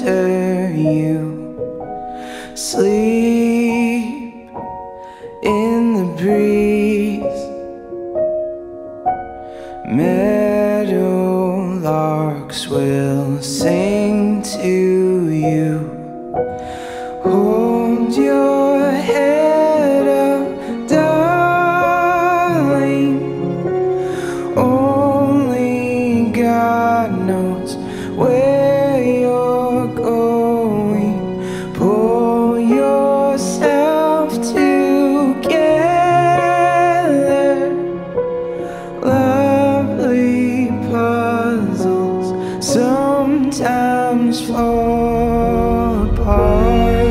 after you. Sleep in the breeze, meadowlarks will sing to you. Hold your head up, darling. Only God knows where you're going. Pull yourself together. Lovely puzzles sometimes fall apart.